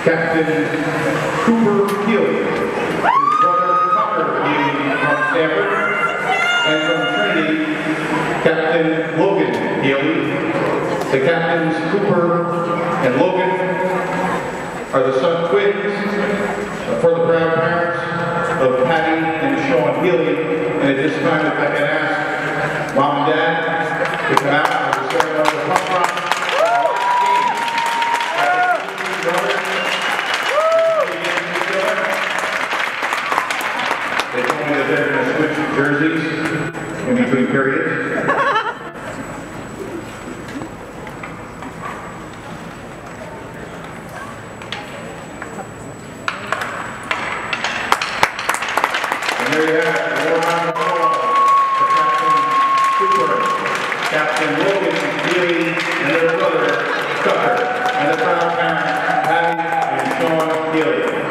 Captain Cooper Healy, his brother Tucker Healy from Stanford, and from Trinity, Captain Logan Healy. The captains Cooper and Logan are the son twins for the proud parents of Patty and Sean Healy. And at this time, if I can ask Mom and Dad to come out for the ceremony of the pump rock. They told me that they're going to switch jerseys in between periods. And there you have it, one round of applause for Captain Cooper, Captain Logan Healy, and their brother Tucker, and the proud parents Patty and Sean Healy.